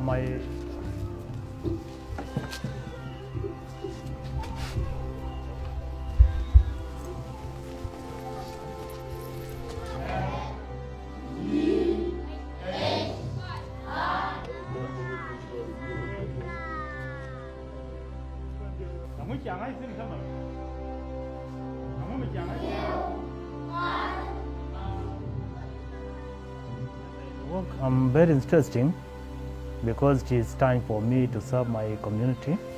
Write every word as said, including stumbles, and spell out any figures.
my work um, very interesting because it is time for me to serve my community.